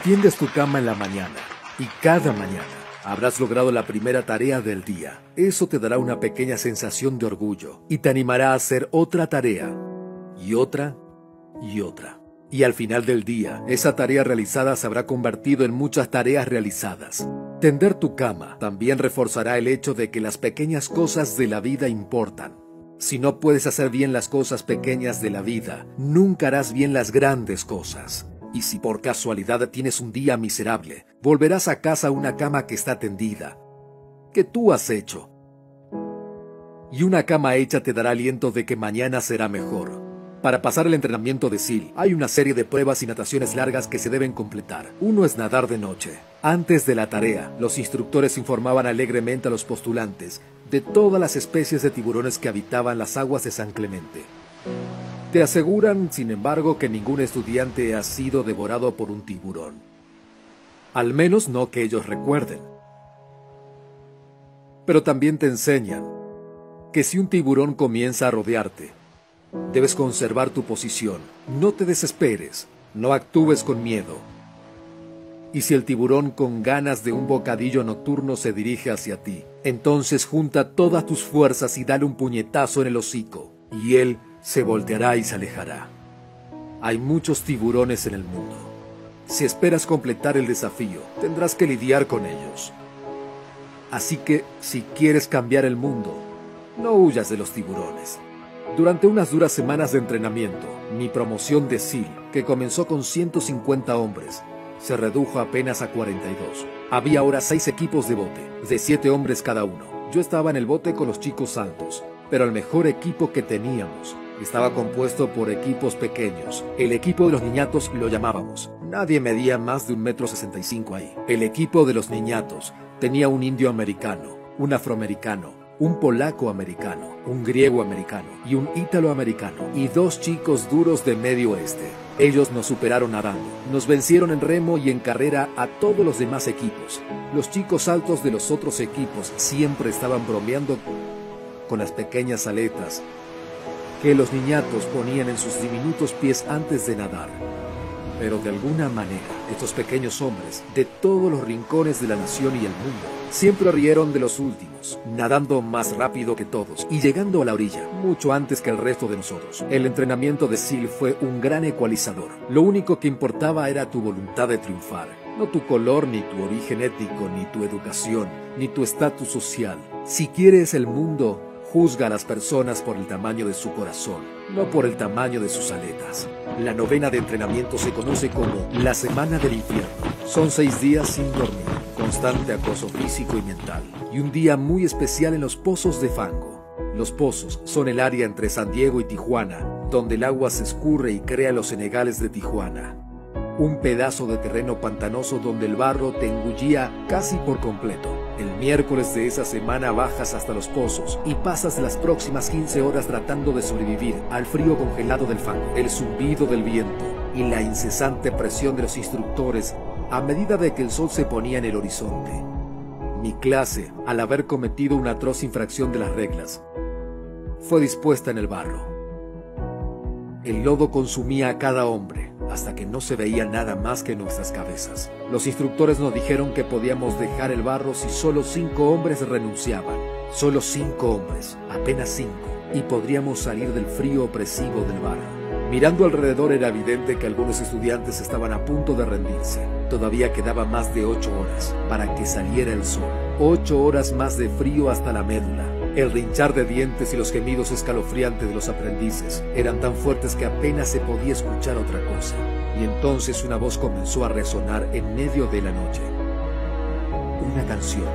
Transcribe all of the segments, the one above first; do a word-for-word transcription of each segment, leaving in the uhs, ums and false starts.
Tiendes tu cama en la mañana y cada mañana habrás logrado la primera tarea del día. Eso te dará una pequeña sensación de orgullo y te animará a hacer otra tarea y otra y otra. Y al final del día, esa tarea realizada se habrá convertido en muchas tareas realizadas. Tender tu cama también reforzará el hecho de que las pequeñas cosas de la vida importan. Si no puedes hacer bien las cosas pequeñas de la vida, nunca harás bien las grandes cosas. Y si por casualidad tienes un día miserable, volverás a casa a una cama que está tendida, que tú has hecho. Y una cama hecha te dará aliento de que mañana será mejor. Para pasar el entrenamiento de S E A L, hay una serie de pruebas y nataciones largas que se deben completar. Uno es nadar de noche. Antes de la tarea, los instructores informaban alegremente a los postulantes de todas las especies de tiburones que habitaban las aguas de San Clemente. Te aseguran, sin embargo, que ningún estudiante ha sido devorado por un tiburón. Al menos no que ellos recuerden. Pero también te enseñan que si un tiburón comienza a rodearte, debes conservar tu posición, no te desesperes, no actúes con miedo. Y si el tiburón con ganas de un bocadillo nocturno se dirige hacia ti, entonces junta todas tus fuerzas y dale un puñetazo en el hocico, y él se volteará y se alejará. Hay muchos tiburones en el mundo. Si esperas completar el desafío, tendrás que lidiar con ellos. Así que, si quieres cambiar el mundo, no huyas de los tiburones. Durante unas duras semanas de entrenamiento, mi promoción de S E A L, que comenzó con ciento cincuenta hombres, se redujo apenas a cuarenta y dos. Había ahora seis equipos de bote, de siete hombres cada uno. Yo estaba en el bote con los chicos altos, pero el mejor equipo que teníamos estaba compuesto por equipos pequeños. El equipo de los niñatos lo llamábamos. Nadie medía más de un metro sesenta y cinco ahí. El equipo de los niñatos tenía un indio americano, un afroamericano, un polaco americano, un griego americano y un ítalo americano, y dos chicos duros de medio oeste. Ellos nos superaron nadando, nos vencieron en remo y en carrera a todos los demás equipos. Los chicos altos de los otros equipos siempre estaban bromeando con las pequeñas aletas que los niñatos ponían en sus diminutos pies antes de nadar. Pero de alguna manera, estos pequeños hombres, de todos los rincones de la nación y el mundo, siempre rieron de los últimos, nadando más rápido que todos y llegando a la orilla, mucho antes que el resto de nosotros. El entrenamiento de S E A L fue un gran ecualizador. Lo único que importaba era tu voluntad de triunfar, no tu color, ni tu origen étnico, ni tu educación, ni tu estatus social. Si quieres el mundo, juzga a las personas por el tamaño de su corazón, no por el tamaño de sus aletas. La novena de entrenamiento se conoce como la Semana del Infierno. Son seis días sin dormir, constante acoso físico y mental, y un día muy especial en los pozos de fango. Los pozos son el área entre San Diego y Tijuana, donde el agua se escurre y crea los senegales de Tijuana. Un pedazo de terreno pantanoso donde el barro te engullía casi por completo. El miércoles de esa semana bajas hasta los pozos y pasas las próximas quince horas tratando de sobrevivir al frío congelado del fango, el zumbido del viento y la incesante presión de los instructores a medida de que el sol se ponía en el horizonte. Mi clase, al haber cometido una atroz infracción de las reglas, fue dispuesta en el barro. El lodo consumía a cada hombre, hasta que no se veía nada más que nuestras cabezas. Los instructores nos dijeron que podíamos dejar el barro si solo cinco hombres renunciaban. Solo cinco hombres, apenas cinco, y podríamos salir del frío opresivo del barro. Mirando alrededor era evidente que algunos estudiantes estaban a punto de rendirse. Todavía quedaba más de ocho horas para que saliera el sol. Ocho horas más de frío hasta la médula. El rinchar de dientes y los gemidos escalofriantes de los aprendices eran tan fuertes que apenas se podía escuchar otra cosa. Y entonces una voz comenzó a resonar en medio de la noche. Una canción.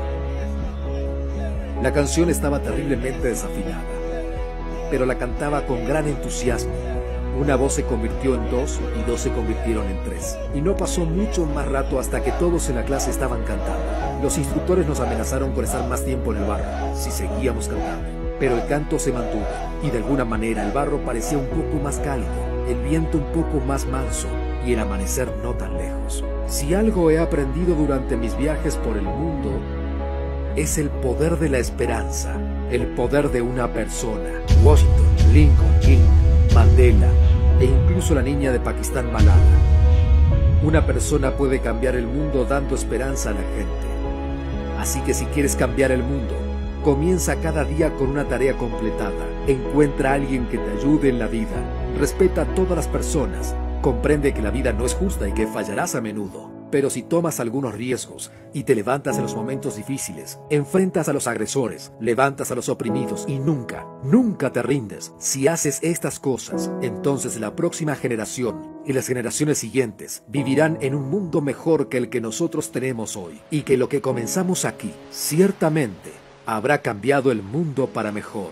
La canción estaba terriblemente desafinada, pero la cantaba con gran entusiasmo. Una voz se convirtió en dos y dos se convirtieron en tres. Y no pasó mucho más rato hasta que todos en la clase estaban cantando. Los instructores nos amenazaron con estar más tiempo en el barro si seguíamos cantando. Pero el canto se mantuvo y de alguna manera el barro parecía un poco más cálido, el viento un poco más manso y el amanecer no tan lejos. Si algo he aprendido durante mis viajes por el mundo, es el poder de la esperanza, el poder de una persona. Washington, Lincoln, King, Mandela e incluso la niña de Pakistán, Malala. Una persona puede cambiar el mundo dando esperanza a la gente. Así que si quieres cambiar el mundo, comienza cada día con una tarea completada. Encuentra a alguien que te ayude en la vida. Respeta a todas las personas. Comprende que la vida no es justa y que fallarás a menudo. Pero si tomas algunos riesgos y te levantas en los momentos difíciles, enfrentas a los agresores, levantas a los oprimidos y nunca, nunca te rindes. Si haces estas cosas, entonces la próxima generación y las generaciones siguientes vivirán en un mundo mejor que el que nosotros tenemos hoy. Y que lo que comenzamos aquí, ciertamente, habrá cambiado el mundo para mejor.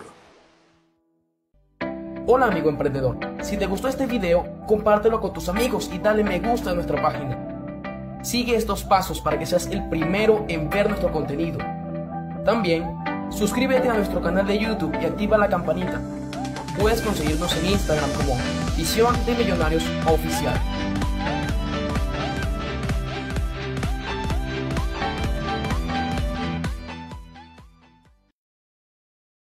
Hola amigo emprendedor, si te gustó este video, compártelo con tus amigos y dale me gusta a nuestra página. Sigue estos pasos para que seas el primero en ver nuestro contenido. También, suscríbete a nuestro canal de YouTube y activa la campanita. Puedes conseguirnos en Instagram como Visión de Millonarios Oficial.